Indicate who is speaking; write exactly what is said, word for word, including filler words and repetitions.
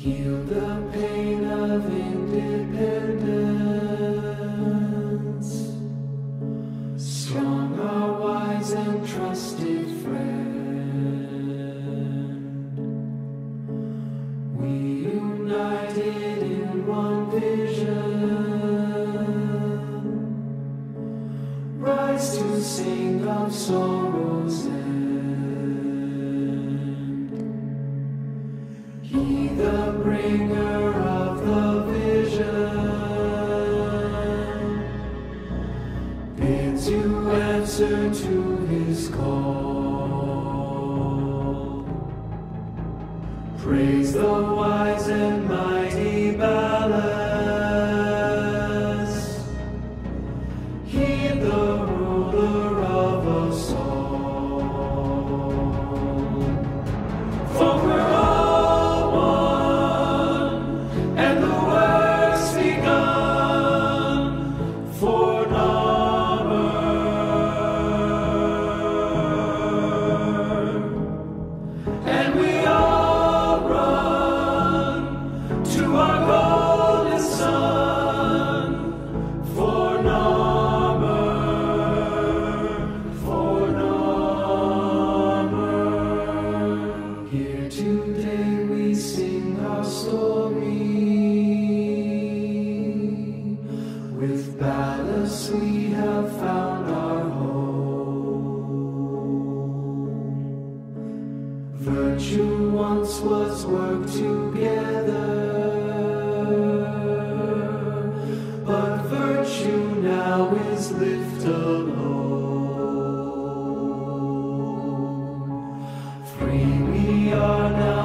Speaker 1: Heal the pain of independence. Strong, our wise and trusted friend. We united in one vision, rise to sing of sorrow's end. He, the bringer of the vision, bids you answer to his call. Praise the wise and mighty ballast. Heed the ruler of us all. For we're all one, and the work's begun for narmer. And we all run to our golden sun for narmer, for narmer. Here today we sing our story. With ballast we have found our home. Virtue once was worked together, but virtue now is lived alone. Free we are now.